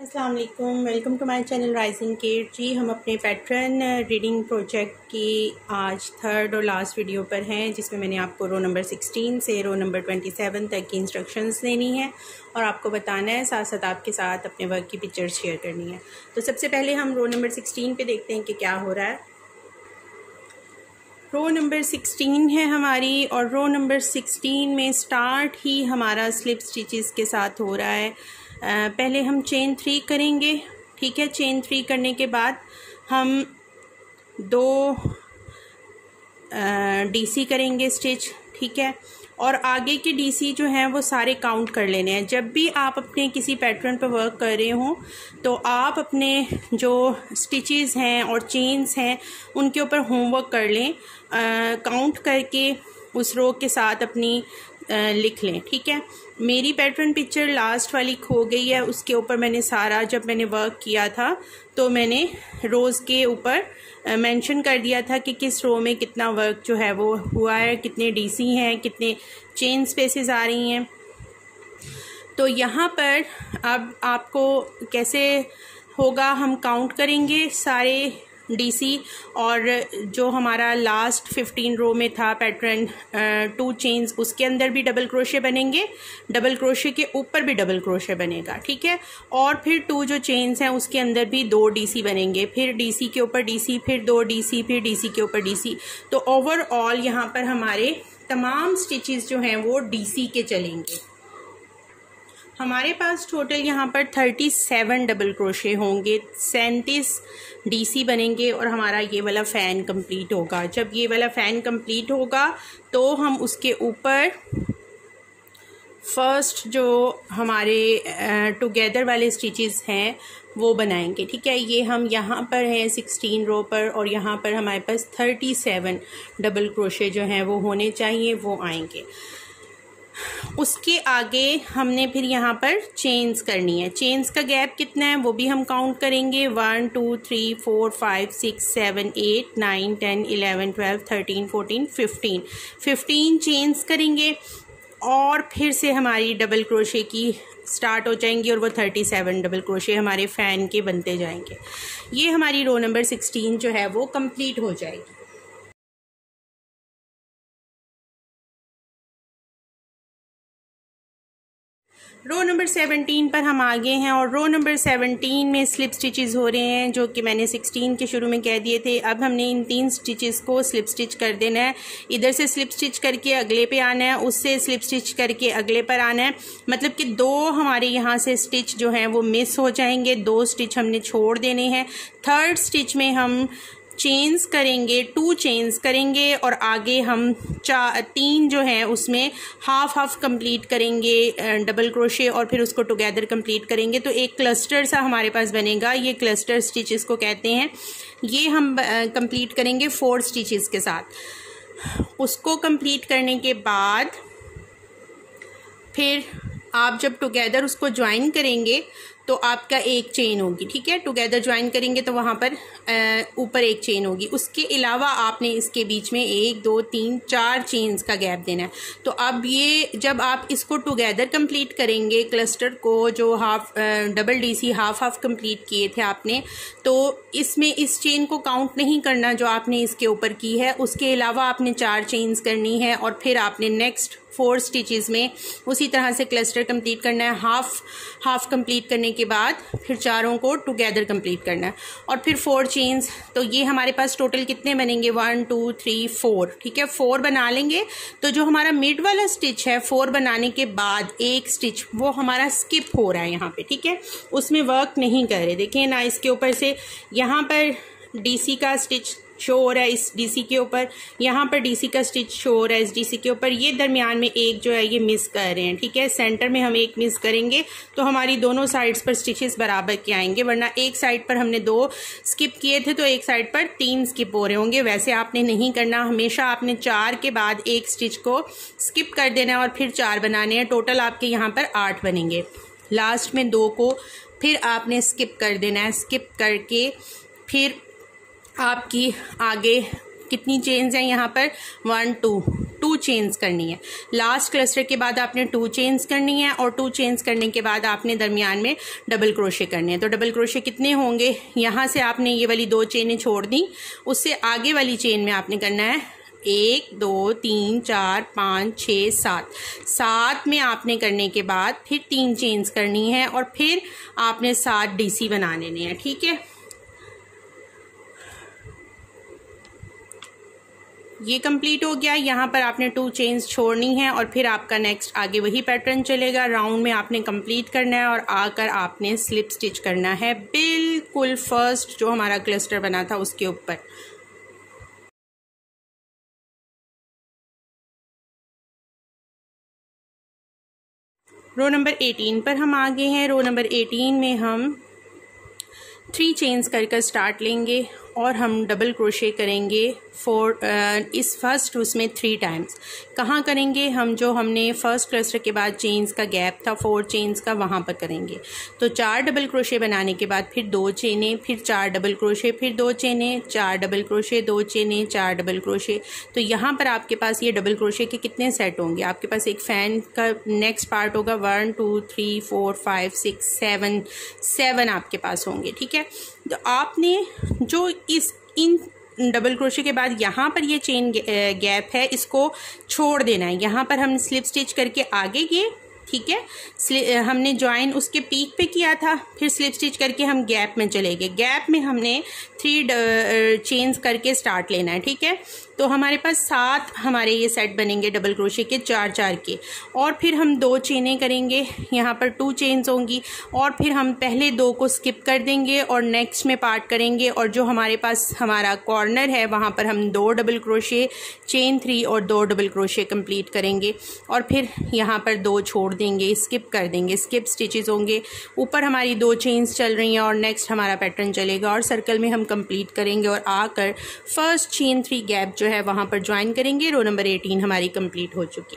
अस्सलाम वालेकुम, welcome to my channel Rising Kid. जी, हम अपने पैटर्न रीडिंग प्रोजेक्ट की आज थर्ड और लास्ट वीडियो पर हैं, जिसमें मैंने आपको रो नंबर 16 से रो नंबर 27 तक की इंस्ट्रक्शंस देनी है और आपको बताना है, साथ साथ आपके साथ अपने वर्क की पिक्चर शेयर करनी है। तो सबसे पहले हम रो नंबर 16 पे देखते हैं कि क्या हो रहा है। रो नंबर 16 है हमारी, और रो नंबर 16 में स्टार्ट ही हमारा स्लिप स्टिचेस के साथ हो रहा है। पहले हम चेन 3 करेंगे, ठीक है। चेन 3 करने के बाद हम 2 डीसी करेंगे स्टिच, ठीक है। और आगे के डीसी जो हैं वो सारे काउंट कर लेने हैं। जब भी आप अपने किसी पैटर्न पर वर्क कर रहे हों तो आप अपने जो स्टिचेस हैं और चेन्स हैं उनके ऊपर होमवर्क कर लें, काउंट करके उस रो के साथ अपनी लिख लें, ठीक है। मेरी पैटर्न पिक्चर लास्ट वाली खो गई है, उसके ऊपर मैंने सारा जब मैंने वर्क किया था तो मैंने रोज़ के ऊपर मेंशन कर दिया था कि किस रो में कितना वर्क जो है वो हुआ है, कितने डीसी हैं, कितने चेन स्पेसेस आ रही हैं। तो यहाँ पर अब आपको कैसे होगा, हम काउंट करेंगे सारे डीसी, और जो हमारा लास्ट 15 रो में था पैटर्न 2 चेन्स, उसके अंदर भी डबल क्रोशे बनेंगे, डबल क्रोशे के ऊपर भी डबल क्रोशे बनेगा, ठीक है। और फिर 2 जो चेन्स हैं उसके अंदर भी 2 डीसी बनेंगे, फिर डीसी के ऊपर डीसी, फिर 2 डीसी, फिर डीसी के ऊपर डीसी। तो ओवरऑल यहाँ पर हमारे तमाम स्टिचेस जो हैं वो डीसी के चलेंगे। हमारे पास टोटल यहाँ पर 37 डबल क्रोशे होंगे, 37 डीसी बनेंगे और हमारा ये वाला फ़ैन कंप्लीट होगा। जब ये वाला फ़ैन कंप्लीट होगा तो हम उसके ऊपर फर्स्ट जो हमारे टुगेदर वाले स्टिचेस हैं वो बनाएंगे, ठीक है। ये हम यहाँ पर हैं 16 रो पर, और यहाँ पर हमारे पास 37 डबल क्रोशे जो हैं वो होने चाहिए, वो आएंगे। उसके आगे हमने फिर यहाँ पर चेन्स करनी है। चेन्स का गैप कितना है वो भी हम काउंट करेंगे। 1 2 3 4 5 6 7 8 9 10 11 12 13 14 15 चेन्स करेंगे, और फिर से हमारी डबल क्रोशे की स्टार्ट हो जाएंगी और वो 37 डबल क्रोशे हमारे फ़ैन के बनते जाएंगे। ये हमारी रो नंबर 16 जो है वो कंप्लीट हो जाएगी। रो नंबर 17 पर हम आगे हैं, और रो नंबर 17 में स्लिप स्टिचेस हो रहे हैं, जो कि मैंने 16 के शुरू में कह दिए थे। अब हमने इन 3 स्टिचेस को स्लिप स्टिच कर देना है। इधर से स्लिप स्टिच करके अगले पे आना है, उससे स्लिप स्टिच करके अगले पर आना है। मतलब कि 2 हमारे यहाँ से स्टिच जो हैं वो मिस हो जाएंगे, 2 स्टिच हमने छोड़ देने हैं। थर्ड स्टिच में हम चेन्स करेंगे, 2 चेन्स करेंगे, और आगे हम 3 जो हैं उसमें हाफ हाफ कंप्लीट करेंगे डबल क्रोशे, और फिर उसको टुगेदर कंप्लीट करेंगे। तो एक क्लस्टर सा हमारे पास बनेगा, ये क्लस्टर स्टिचेस को कहते हैं। ये हम कंप्लीट करेंगे 4 स्टिचेस के साथ। उसको कंप्लीट करने के बाद फिर आप जब टुगेदर उसको ज्वाइन करेंगे तो आपका एक चेन होगी, ठीक है। टुगेदर ज्वाइन करेंगे तो वहाँ पर ऊपर एक चेन होगी। उसके अलावा आपने इसके बीच में 1 2 3 4 चेन्स का गैप देना है। तो अब ये जब आप इसको टुगेदर कंप्लीट करेंगे, क्लस्टर को जो half double DC half half complete किए थे आपने, तो इसमें इस चेन को काउंट नहीं करना जो आपने इसके ऊपर की है। उसके अलावा आपने 4 चेन्स करनी है, और फिर आपने नेक्स्ट 4 स्टिचेस में उसी तरह से क्लस्टर कंप्लीट करना है। हाफ कंप्लीट करने के बाद फिर चारों को टुगेदर कंप्लीट करना है, और फिर 4 चेन्स। तो ये हमारे पास टोटल कितने बनेंगे, 1 2 3 4, ठीक है। 4 बना लेंगे तो जो हमारा मिड वाला स्टिच है, 4 बनाने के बाद एक स्टिच वो हमारा स्किप हो रहा है यहाँ पे, ठीक है। उसमें वर्क नहीं कर रहे, देखिए ना, इसके ऊपर से यहाँ पर डीसी का स्टिच शो हो रहा है इस डीसी के ऊपर, यहाँ पर डीसी का स्टिच शो हो रहा है इस डीसी के ऊपर। ये दरमियान में एक जो है ये मिस कर रहे हैं, ठीक है। सेंटर में हम एक मिस करेंगे तो हमारी दोनों साइड्स पर स्टिचेस बराबर के आएंगे, वरना एक साइड पर हमने 2 स्किप किए थे तो एक साइड पर 3 स्किप हो रहे होंगे। वैसे आपने नहीं करना, हमेशा आपने 4 के बाद एक स्टिच को स्किप कर देना है और फिर 4 बनाने हैं। टोटल आपके यहाँ पर 8 बनेंगे। लास्ट में 2 को फिर आपने स्किप कर देना है। स्किप करके फिर आपकी आगे कितनी चेन्स हैं यहाँ पर, 1 2 2 चेन्स करनी है। लास्ट क्लस्टर के बाद आपने 2 चेन्स करनी है और 2 चेन्स करने के बाद आपने दरमियान में डबल क्रोशे करने हैं। तो डबल क्रोशे कितने होंगे, यहाँ से आपने ये वाली 2 चेनें छोड़ दी, उससे आगे वाली चेन में आपने करना है 1 2 3 4 5 6 7 में आपने करने के बाद फिर 3 चेन्स करनी है और फिर आपने 7 डीसी बना लेने हैं। ठीक है, ये कंप्लीट हो गया। यहाँ पर आपने 2 चेन्स छोड़नी है और फिर आपका नेक्स्ट आगे वही पैटर्न चलेगा। राउंड में आपने कंप्लीट करना है और आकर आपने स्लिप स्टिच करना है बिल्कुल फर्स्ट जो हमारा क्लस्टर बना था उसके ऊपर। रो नंबर 18 पर हम आ गए हैं। रो नंबर 18 में हम 3 चेन्स कर स्टार्ट लेंगे और हम डबल क्रोशे करेंगे इस फर्स्ट उसमें 3 टाइम्स। कहाँ करेंगे हम, जो हमने फर्स्ट क्लस्टर के बाद चेन्स का गैप था 4 चेन्स का, वहाँ पर करेंगे। तो 4 डबल क्रोशे बनाने के बाद फिर 2 चेनें, फिर 4 डबल क्रोशे, फिर 2 चेनें, 4 डबल क्रोशे, 2 चेनें, 4 डबल क्रोशे। तो यहाँ पर आपके पास ये डबल क्रोशे के कितने सेट होंगे, आपके पास एक फ़ैन का नेक्स्ट पार्ट होगा 1 2 3 4 5 6 7 आपके पास होंगे। ठीक है, तो आपने जो इन डबल क्रोशे के बाद यहाँ पर ये चेन गैप है इसको छोड़ देना है। यहाँ पर हम स्लिप स्टिच करके आगे गए। ठीक है, हमने ज्वाइन उसके पीक पे किया था, फिर स्लिप स्टिच करके हम गैप में चले गए। गैप में हमने 3 चेन्स करके स्टार्ट लेना है। ठीक है, तो हमारे पास 7 हमारे ये सेट बनेंगे डबल क्रोशे के 4 के, और फिर हम 2 चेनें करेंगे। यहाँ पर 2 चेन्स होंगी और फिर हम पहले 2 को स्किप कर देंगे और नेक्स्ट में पार्ट करेंगे, और जो हमारे पास हमारा कॉर्नर है वहाँ पर हम 2 डबल क्रोशे, चेन 3 और 2 डबल क्रोशे कंप्लीट करेंगे और फिर यहाँ पर 2 छोड़ देंगे, स्किप कर देंगे, स्किप स्टिचेस होंगे। ऊपर हमारी 2 चेन्स चल रही हैं और नेक्स्ट हमारा पैटर्न चलेगा और सर्कल में हम कंप्लीट करेंगे और आकर फर्स्ट चेन 3 गैप जो है वहाँ पर ज्वाइन करेंगे। रो नंबर 18 हमारी कंप्लीट हो चुकी।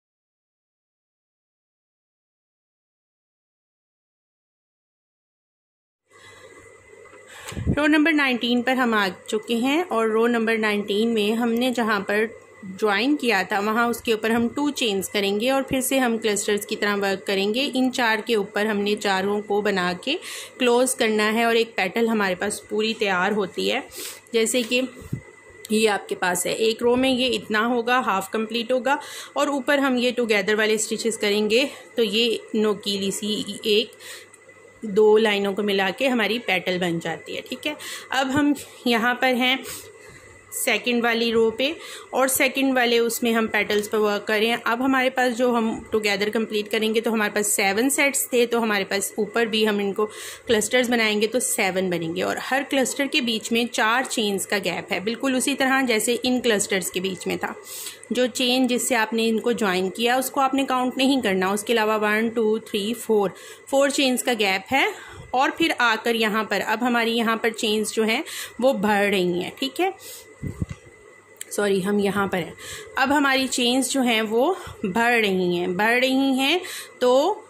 रो नंबर 19 पर हम आ चुके हैं और रो नंबर 19 में हमने जहाँ पर ज्वाइन किया था वहाँ उसके ऊपर हम 2 चेन्स करेंगे और फिर से हम क्लस्टर्स की तरह वर्क करेंगे। इन 4 के ऊपर हमने चारों को बना के क्लोज करना है और एक पेटल हमारे पास पूरी तैयार होती है। जैसे कि ये आपके पास है, एक रो में ये इतना होगा, हाफ कंप्लीट होगा और ऊपर हम ये टुगेदर वाले स्टिचेस करेंगे। तो ये नोकीली सी 1-2 लाइनों को मिला के हमारी पेटल बन जाती है। ठीक है, अब हम यहाँ पर हैं सेकंड वाली रो पे और सेकंड वाले उसमें हम पेटल्स पर वर्क कर रहे हैं। अब हमारे पास जो हम टुगेदर कंप्लीट करेंगे तो हमारे पास 7 सेट्स थे, तो हमारे पास ऊपर भी हम इनको क्लस्टर्स बनाएंगे तो 7 बनेंगे और हर क्लस्टर के बीच में 4 चेन्स का गैप है, बिल्कुल उसी तरह जैसे इन क्लस्टर्स के बीच में था। जो चेन जिससे आपने इनको ज्वाइन किया उसको आपने काउंट नहीं करना, उसके अलावा 1 2 3 4 चेन्स का गैप है। और फिर आकर यहाँ पर अब हमारी यहाँ पर चेन्स जो हैं वो बढ़ रही हैं। ठीक है, सॉरी हम यहाँ पर हैं। अब हमारी चेन्स जो हैं वो बढ़ रही हैं तो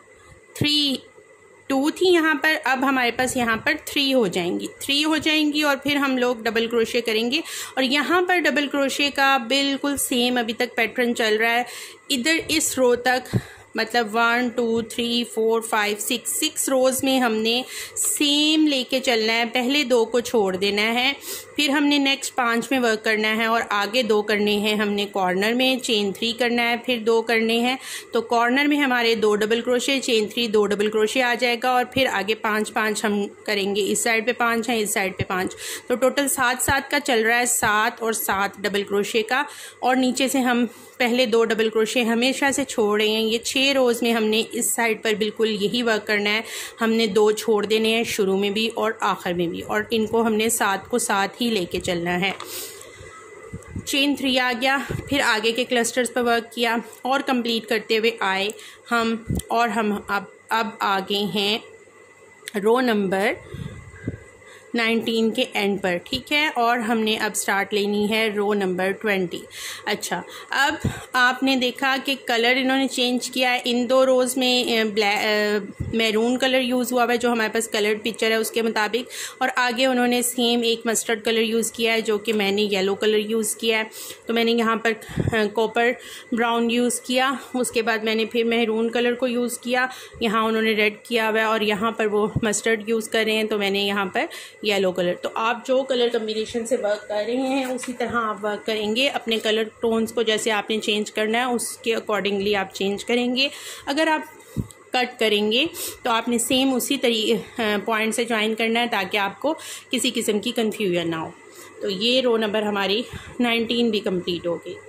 2 थी यहाँ पर, अब हमारे पास यहाँ पर 3 हो जाएंगी और फिर हम लोग डबल क्रोशे करेंगे और यहाँ पर डबल क्रोशे का बिल्कुल सेम अभी तक पैटर्न चल रहा है। इधर इस रो तक मतलब 1 2 3 4 5 6 रोज़ में हमने सेम लेके चलना है। पहले 2 को छोड़ देना है, फिर हमने नेक्स्ट 5 में वर्क करना है और आगे 2 करने हैं हमने कॉर्नर में, चेन 3 करना है, फिर 2 करने हैं। तो कॉर्नर में हमारे 2 double crochet, chain 3, 2 double crochet आ जाएगा और फिर आगे 5 हम करेंगे। इस साइड पे 5 है, इस साइड पे 5, तो टोटल 7 का चल रहा है, 7 और 7 डबल क्रोशे का। और नीचे से हम पहले 2 डबल क्रोशे हमेशा से छोड़ रहे हैं। ये 6 रोज़ में हमने इस साइड पर बिल्कुल यही वर्क करना है। हमने 2 छोड़ देने हैं शुरू में भी और आखिर में भी, और इनको हमने 7 को 7 ही लेके चलना है। चेन 3 आ गया, फिर आगे के क्लस्टर्स पर वर्क किया और कंप्लीट करते हुए आए हम, और हम अब आगे हैं रो नंबर 19 के एंड पर, ठीक है। और हमने अब स्टार्ट लेनी है रो नंबर 20। अच्छा, अब आपने देखा कि कलर इन्होंने चेंज किया है। इन दो रोज़ में मैरून कलर यूज़ हुआ है जो हमारे पास कलर्ड पिक्चर है उसके मुताबिक, और आगे उन्होंने सेम एक मस्टर्ड कलर यूज़ किया है जो कि मैंने येलो कलर यूज़ किया है। तो मैंने यहाँ पर कॉपर ब्राउन यूज़ किया, उसके बाद मैंने फिर मैरून कलर को यूज़ किया, यहाँ उन्होंने रेड किया हुआ है, और यहाँ पर वो मस्टर्ड यूज़ कर रहे हैं तो मैंने यहाँ पर येलो कलर। तो आप जो कलर कम्बिनेशन से वर्क कर रहे हैं उसी तरह आप वर्क करेंगे। अपने कलर टोन्स को जैसे आपने चेंज करना है उसके अकॉर्डिंगली आप चेंज करेंगे। अगर आप कट करेंगे तो आपने सेम उसी पॉइंट से ज्वाइन करना है ताकि आपको किसी किस्म की कन्फ्यूजन ना हो। तो ये रो नंबर हमारी 19 भी कंप्लीट हो गई।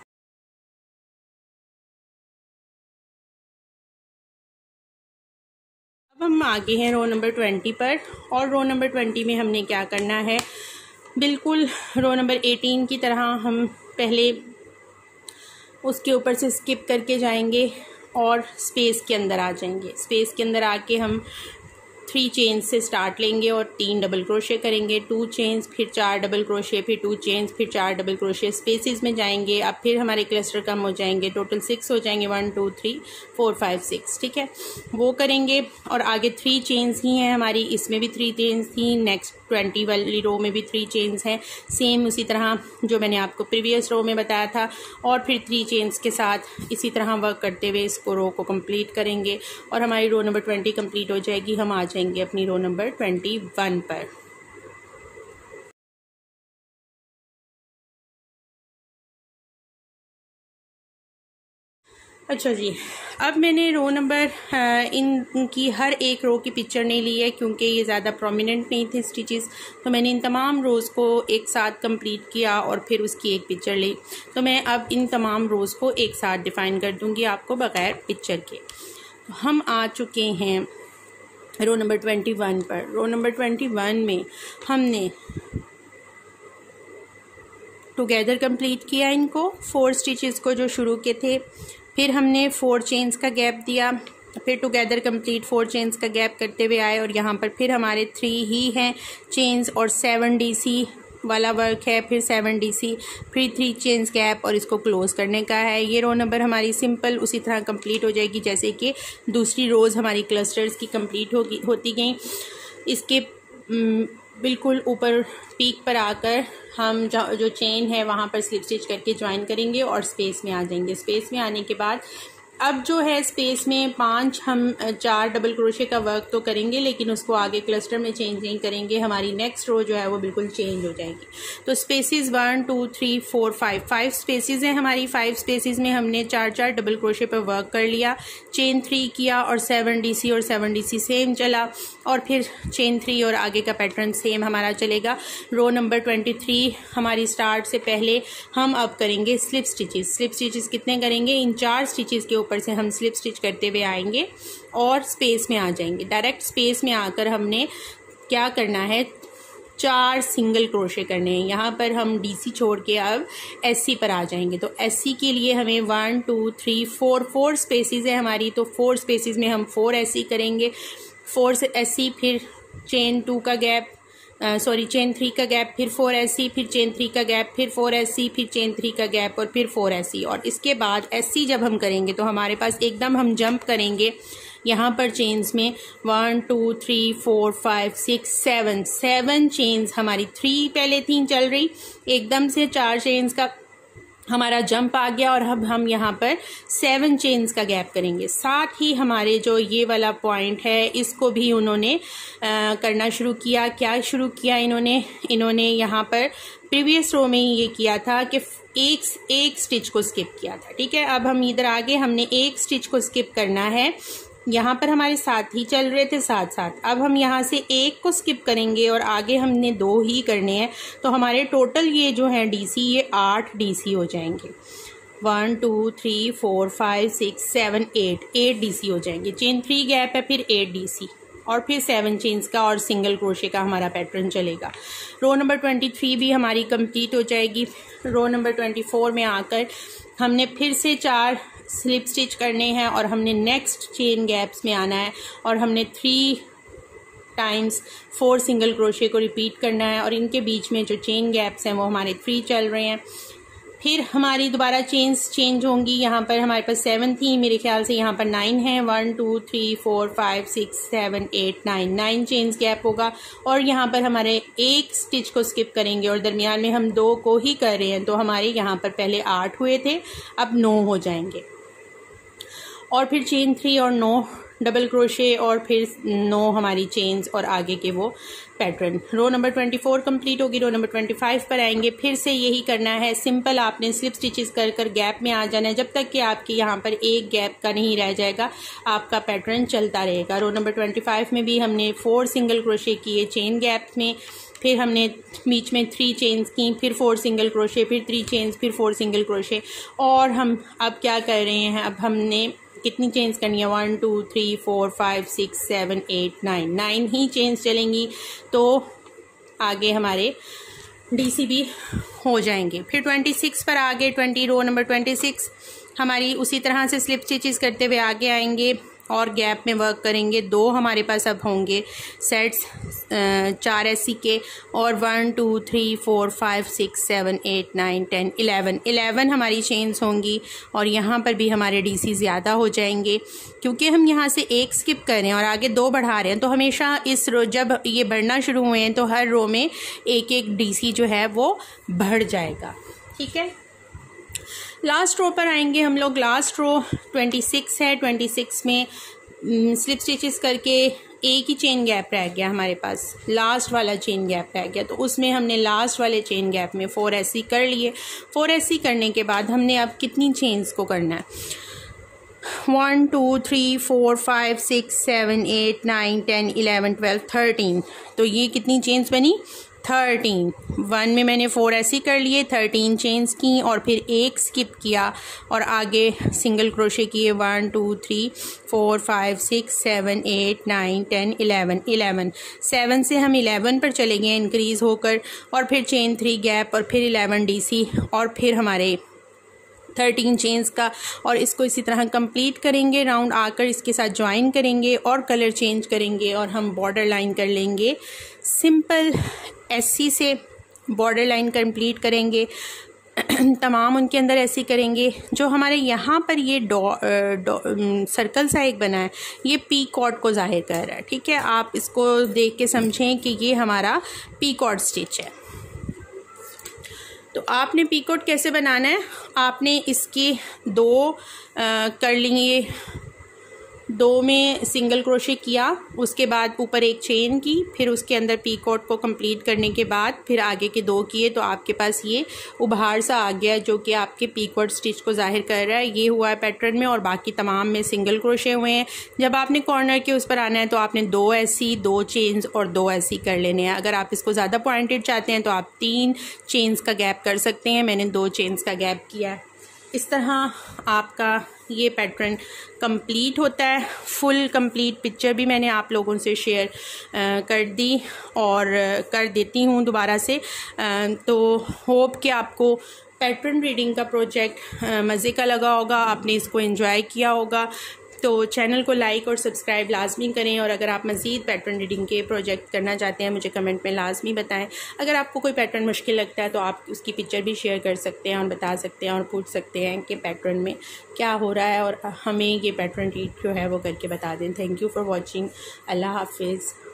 अब हम आगे हैं रो नंबर 20 पर, और रो नंबर 20 में हमने क्या करना है, बिल्कुल रो नंबर 18 की तरह हम पहले उसके ऊपर से स्किप करके जाएंगे और स्पेस के अंदर आ जाएंगे। स्पेस के अंदर आके हम 3 चेन से स्टार्ट लेंगे और 3 डबल क्रोशे करेंगे, 2 चेन्स, फिर 4 डबल क्रोशे, फिर 2 चेन्स, फिर 4 डबल क्रोशे। स्पेसिस में जाएंगे, अब फिर हमारे क्लस्टर कम हो जाएंगे, टोटल 6 हो जाएंगे, 1 2 3 4 5 6, ठीक है। वो करेंगे और आगे 3 चेन्स ही हैं हमारी, इसमें भी 3 चेन्स थी, नेक्स्ट 20 वाली रो में भी 3 चेन्स हैं, सेम उसी तरह जो मैंने आपको प्रीवियस रो में बताया था। और फिर 3 चेन्स के साथ इसी तरह वर्क करते हुए इसको रो को कंप्लीट करेंगे और हमारी रो नंबर 20 कंप्लीट हो जाएगी। हम आ जाएंगे अपनी रो नंबर 21 पर। अच्छा जी, अब मैंने रो नंबर इनकी हर एक रो की पिक्चर नहीं ली है क्योंकि ये ज़्यादा प्रोमिनेंट नहीं थे स्टिचेस, तो मैंने इन तमाम रोज़ को एक साथ कंप्लीट किया और फिर उसकी एक पिक्चर ली। तो मैं अब इन तमाम रोज़ को एक साथ डिफ़ाइन कर दूंगी आपको बग़ैर पिक्चर के। तो हम आ चुके हैं रो नंबर 21 पर। रो नंबर 21 में हमने टुगेदर कंप्लीट किया इनको 4 स्टिचेस को जो शुरू के थे, फिर हमने 4 चेन्स का गैप दिया, फिर टुगेदर कंप्लीट 4 चेन्स का गैप करते हुए आए और यहाँ पर फिर हमारे 3 ही हैं चेन्स और 7 डीसी वाला वर्क है, फिर 7 डीसी, फिर 3 चेन्स गैप और इसको क्लोज करने का है। ये रो नंबर हमारी सिंपल उसी तरह कंप्लीट हो जाएगी जैसे कि दूसरी रोज़ हमारी क्लस्टर्स की कंप्लीट होती गई। इसके बिल्कुल ऊपर पीक पर आकर हम जो चेन है वहाँ पर स्लिप स्टिच करके ज्वाइन करेंगे और स्पेस में आ जाएंगे। स्पेस में आने के बाद अब जो है स्पेस में 5 हम 4 डबल क्रोशे का वर्क तो करेंगे लेकिन उसको आगे क्लस्टर में चेंज नहीं करेंगे। हमारी नेक्स्ट रो जो है वो बिल्कुल चेंज हो जाएगी। तो स्पेसिस 1 2 3 4 5 स्पेसिस हैं हमारी। 5 स्पेसिस में हमने 4 डबल क्रोशे पर वर्क कर लिया, चेन 3 किया और 7 डीसी और 7 डीसी सेम चला और फिर चेन 3 और आगे का पैटर्न सेम हमारा चलेगा। रो नंबर 23 हमारी स्टार्ट से पहले हम अब करेंगे स्लिप स्टिचेस। स्लिप स्टिचेस कितने करेंगे, इन 4 स्टिचेस के ऊपर से हम स्लिप स्टिच करते हुए आएंगे और स्पेस में आ जाएंगे। डायरेक्ट स्पेस में आकर हमने क्या करना है, 4 सिंगल क्रोशे करने हैं। यहाँ पर हम डीसी छोड़ के अब एससी पर आ जाएंगे। तो एससी के लिए हमें 1 2 3 4 स्पेसिस है हमारी, तो 4 स्पेसिस में हम 4 एससी करेंगे। 4 एससी, फिर चेन 2 का गैप, चेन 3 का गैप, फिर 4 एससी, फिर चेन 3 का गैप, फिर 4 एससी, फिर चेन 3 का गैप और फिर 4 एससी। और इसके बाद एससी जब हम करेंगे तो हमारे पास एकदम हम जंप करेंगे यहाँ पर चेन्स में 1 2 3 4 5 6 7 चेन्स हमारी 3 पहले 3 चल रही, एकदम से 4 चेन्स का हमारा जंप आ गया और अब हम यहाँ पर 7 चेन्स का गैप करेंगे। साथ ही हमारे जो ये वाला पॉइंट है इसको भी उन्होंने करना शुरू किया। क्या शुरू किया इन्होंने यहाँ पर प्रीवियस रो में ये किया था कि एक स्टिच को स्किप किया था, ठीक है। अब हम इधर आगे हमने एक स्टिच को स्किप करना है। यहाँ पर हमारे साथ ही चल रहे थे साथ साथ, अब हम यहाँ से एक को स्किप करेंगे और आगे हमने 2 ही करने हैं। तो हमारे टोटल ये जो है डीसी ये 8 डीसी हो जाएंगे। 1 2 3 4 5 6 7 8 डीसी हो जाएंगे। चेन 3 गैप है, फिर 8 डीसी और फिर 7 चेन्स का और सिंगल क्रोशे का हमारा पैटर्न चलेगा। रो नंबर 23 भी हमारी कंप्लीट हो जाएगी। रो नंबर 24 में आकर हमने फिर से 4 स्लिप स्टिच करने हैं और हमने नेक्स्ट चेन गैप्स में आना है और हमने 3 टाइम्स 4 सिंगल क्रोशे को रिपीट करना है और इनके बीच में जो चेन गैप्स हैं वो हमारे 3 चल रहे हैं। फिर हमारी दोबारा चेन्स चेंज होंगी। यहाँ पर हमारे पास 7 थी, मेरे ख्याल से यहाँ पर 9 है। 1 2 3 4 5 6 7 8 9 चेन्स गैप होगा और यहाँ पर हमारे एक स्टिच को स्किप करेंगे और दरमियान में हम 2 को ही कर रहे हैं, तो हमारे यहाँ पर पहले 8 हुए थे, अब 9 हो जाएंगे। और फिर चेन 3 और 9 डबल क्रोशे और फिर 9 हमारी चेन्स और आगे के वो पैटर्न। रो नंबर 24 कंप्लीट होगी। रो नंबर 25 पर आएंगे, फिर से यही करना है। सिंपल आपने स्लिप स्टिचेस कर कर गैप में आ जाना है जब तक कि आपके यहाँ पर एक गैप का नहीं रह जाएगा, आपका पैटर्न चलता रहेगा। रो नंबर 25 में भी हमने 4 सिंगल क्रोशे किए चेन गैप में, फिर हमने बीच में 3 चेन्स की, फिर 4 सिंगल क्रोशे, फिर 3 चेन्स, फिर 4 सिंगल क्रोशे। और हम अब क्या कर रहे हैं, अब हमने कितनी चेन्स करनी है, 1 2 3 4 5 6 7 8 9 ही चेन्स चलेंगी, तो आगे हमारे डीसी भी हो जाएंगे। फिर 26 पर आगे 20 रो नंबर 26 हमारी उसी तरह से स्लिप स्टिचेस करते हुए आगे आएंगे और गैप में वर्क करेंगे। 2 हमारे पास अब होंगे सेट्स 4 एसी के और 1 2 3 4 5 6 7 8 9 10 11 हमारी चेन्स होंगी और यहाँ पर भी हमारे डीसी ज़्यादा हो जाएंगे क्योंकि हम यहाँ से एक स्किप कर रहे हैं और आगे 2 बढ़ा रहे हैं। तो हमेशा इस रो जब ये बढ़ना शुरू हुए हैं तो हर रो में एक एक डीसी जो है वो बढ़ जाएगा। ठीक है, लास्ट रो पर आएंगे हम लोग। लास्ट रो 26 है। 26 में स्लिप स्टिचेस करके एक ही चेन गैप रह गया हमारे पास, लास्ट वाला चेन गैप रह गया, तो उसमें हमने लास्ट वाले चेन गैप में 4 एसी कर लिए। 4 एसी करने के बाद हमने अब कितनी चेन्स को करना है, 1 2 3 4 5 6 7 8 9 10 11 12 13, तो ये कितनी चेन्स बनी, 13। 1 में मैंने 4 ऐसी कर लिए, 13 चेन्स की और फिर एक स्किप किया और आगे सिंगल क्रोशे किए 1 2 3 4 5 6 7 8 9 10 11 7 से हम 11 पर चले गए इंक्रीज़ होकर और फिर चेन 3 गैप और फिर 11 डीसी और फिर हमारे 13 चेन्स का, और इसको इसी तरह कंप्लीट करेंगे। राउंड आकर इसके साथ ज्वाइन करेंगे और कलर चेंज करेंगे और हम बॉर्डर लाइन कर लेंगे। सिंपल एसी से बॉर्डर लाइन कंप्लीट करेंगे, तमाम उनके अंदर ऐसे करेंगे। जो हमारे यहाँ पर ये सर्कल सा एक बना है, ये पी कॉर्ड को जाहिर कर रहा है। ठीक है, आप इसको देख के समझें कि ये हमारा पी कॉर्ड स्टिच है। तो आपने पी कॉर्ड कैसे बनाना है, आपने इसके 2 कर लेंगे, 2 में सिंगल क्रोशे किया, उसके बाद ऊपर एक चेन की, फिर उसके अंदर पी कॉर्ड को कंप्लीट करने के बाद फिर आगे के 2 किए, तो आपके पास ये उभार सा आ गया जो कि आपके पी कॉर्ड स्टिच को जाहिर कर रहा है। ये हुआ है पैटर्न में और बाकी तमाम में सिंगल क्रोशे हुए हैं। जब आपने कॉर्नर के उस पर आना है तो आपने 2 ऐसी, 2 चेन्स और 2 ऐसी कर लेने हैं। अगर आप इसको ज़्यादा पॉइंटेड चाहते हैं तो आप 3 चेन्स का गैप कर सकते हैं, मैंने 2 चेन्स का गैप किया है। इस तरह आपका ये पैटर्न कंप्लीट होता है। फुल कंप्लीट पिक्चर भी मैंने आप लोगों से शेयर कर दी और कर देती हूँ दोबारा से। तो होप कि आपको पैटर्न रीडिंग का प्रोजेक्ट मज़े का लगा होगा, आपने इसको एंजॉय किया होगा। तो चैनल को लाइक और सब्सक्राइब लाजमी करें और अगर आप मज़ीद पैटर्न रीडिंग के प्रोजेक्ट करना चाहते हैं मुझे कमेंट में लाजमी बताएं। अगर आपको कोई पैटर्न मुश्किल लगता है तो आप उसकी पिक्चर भी शेयर कर सकते हैं और बता सकते हैं और पूछ सकते हैं कि पैटर्न में क्या हो रहा है और हमें ये पैटर्न रीड जो है वो करके बता दें। Thank you for watching. अल्लाह हाफिज़।